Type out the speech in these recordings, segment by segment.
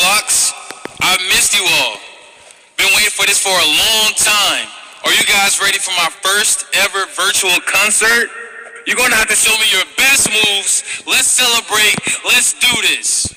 Blocks. I've missed you all. Been waiting for this for a long time. Are you guys ready for my first ever virtual concert? You're gonna have to show me your best moves. Let's celebrate. Let's do this.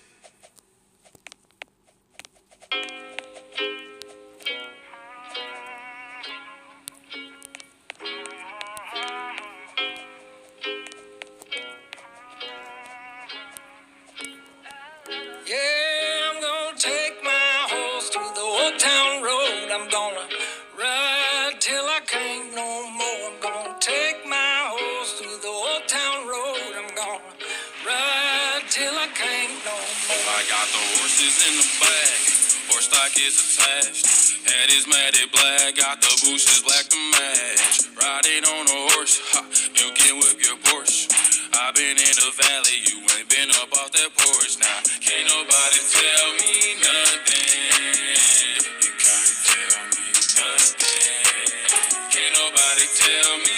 Yeah, I'm gonna take my horse to the old town road. I'm gonna ride till I can't no more. I'm gonna take my horse to the old town road. I'm gonna ride till I can't no more. I got the horses in the bag. Horse stock is attached. Head is matted black. Got the bushes black to match. Riding on a horse, ha, you can whip your Porsche. I've been in the valley, you ain't been up off that porch. Now, can't nobody tell me nothing. You can't tell me nothing. Can't nobody tell me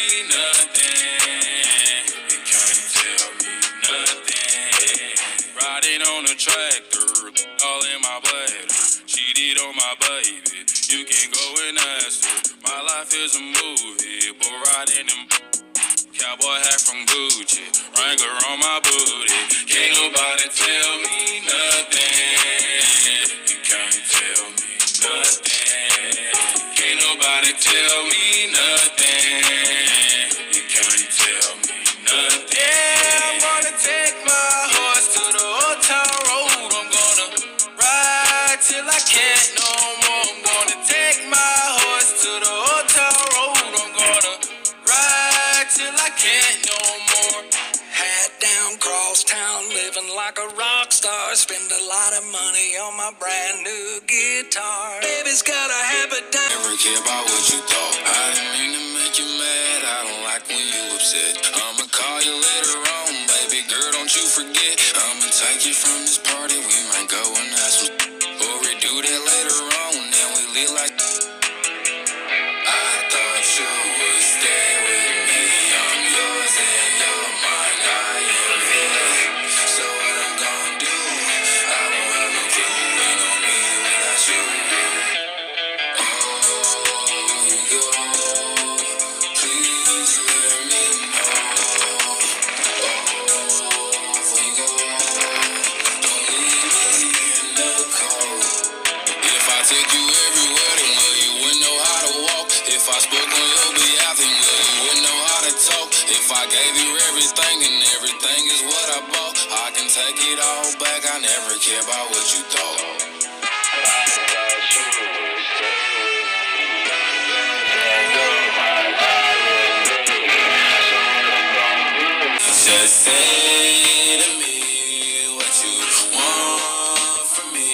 nothing. You can't tell me nothing. Riding on a tractor, all in my bladder. Cheated on my baby, you can go and ask her. My life is a movie, but riding them. Cowboy hat from Gucci, Wrangler on my booty. Can't nobody tell me nothing. You can't tell me nothing. Can't nobody tell me nothing. You can't tell me nothing. Yeah, I'm gonna take my horse to the old town road. I'm gonna ride till I can't no more. I'm gonna take my horse to the old town road. I'm gonna ride till I can't no more. Hat down, cross town, living like a rock star. Spend a lot of money on my brand new guitar. Baby's got a habit down. Never care about what you thought. I didn't mean to make you mad. I don't like when you upset. I'ma call you later on, baby girl, don't you forget. I'ma take you from this party. We might go and have some, or we do that later on. Then we live like I thought you would stay with me. I'm yours and you're mine. I am his. So what I'm gonna do? I won't have no clue. Ain't no me without you. Oh, you go. Please let me know. Oh, before you go, don't leave me in the cold. If I take you everywhere, then will you wouldn't know how to walk? If I spoke on your behalf, then will you wouldn't know how to talk? If I gave you everything and everything is what I bought, I can take it all back. I never care about what you thought. Just say to me what you want from me.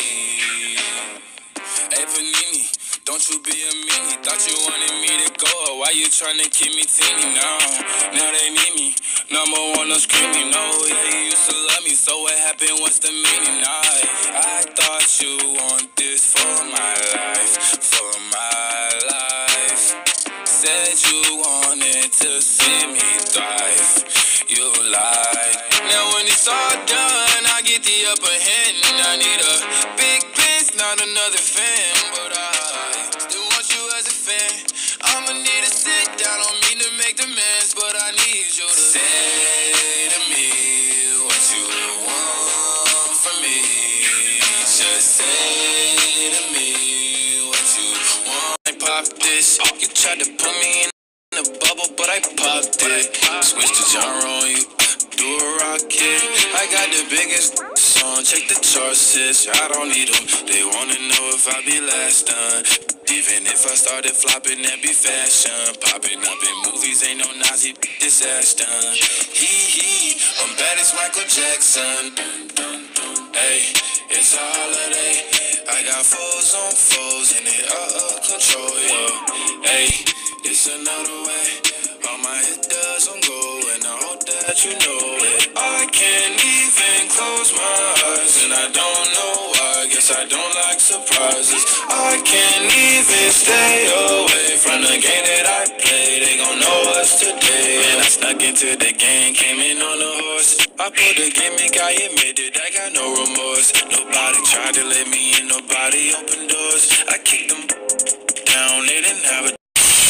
Hey Panini, don't you be a meanie. Thought you wanted me to go. Why you tryna keep me teeny now? Now they need me. Number one, no screaming. No, yeah, you used to love me. So what happened? What's the meaning? I thought you want this for my life. For my life. Said you wanted to see me thrive. You lied. Now when it's all done, I get the upper hand. I need a big bitch, not another fan. But I still want you as a fan. I'ma need to sit down, don't mean to make demands, but I need you to say to me what you want from me. Just say to me what you want. I pop this, you tried to put me in a bubble, but I popped it. Switch the genre on you, do a rocket. I got the biggest song, check the charts, sis. I don't need them. They wanna know if I be last done. Even if I started flopping, that be fashion. Popping up in movies, ain't no Nazi, this ass done. I'm bad as Michael Jackson. Hey, it's a holiday. I got foes on foes, and it control, yo. Hey, it's another way. All my hit does on go, and I hope that you know it. I can't even close my eyes, and I don't know why. Guess I I don't like surprises. I can't even stay away from the game that I play. They gon' know us today. And I snuck into the game, came in on a horse. I pulled the gimmick, I admitted I got no remorse. Nobody tried to let me in, nobody opened doors. I kicked them down, they didn't have a.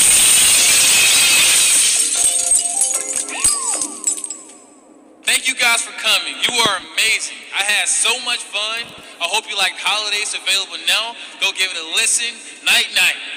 Thank you guys for coming. You are amazing. I had so much fun. I hope you liked Holidays. Available now. Go give it a listen. Night, night.